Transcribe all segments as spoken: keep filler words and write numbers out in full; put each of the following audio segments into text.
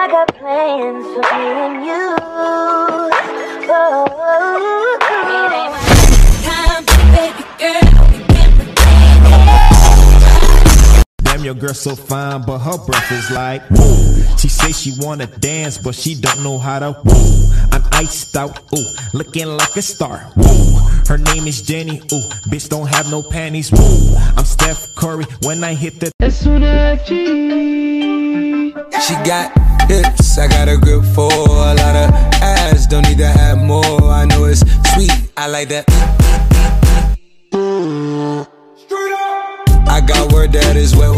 I got plans for me and you. Oh, it ain't my time, baby girl. Damn, your girl so fine, but her breath is like whoa. She say she wanna dance, but she don't know how to whoa. I'm iced out, ooh, looking like a star. Whoa. Her name is Jenny, ooh, bitch don't have no panties. Whoa. I'm Steph Curry when I hit the. She got hips, I got a grip for a lot of ass. Don't need to have more. I know it's sweet, I like that. I got word that is wet.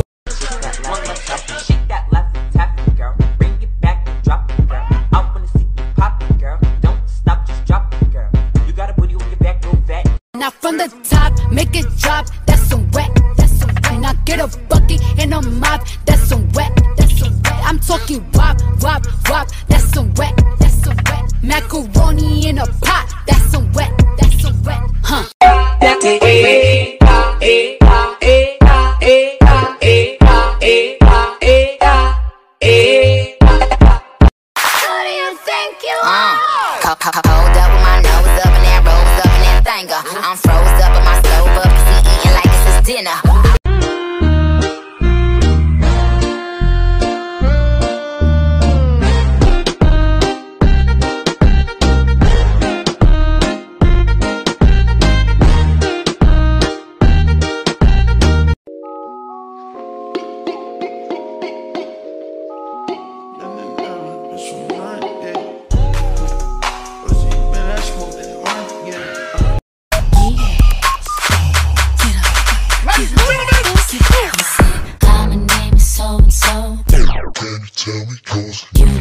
Now from the top, make it drop, that's some wet, that's some wet. Now get a bucket and a mop, that's some wet, that's some wet. I'm talking wop, wop, wop, that's some wet, that's some wet. Macaroni in a pot, that's some wet, that's some wet, huh? Who do you think you are? Hold up with my nose up and that rose up and that thanger. I'm froze up and my stove up cause he eating like it's his dinner. Tell me, cause you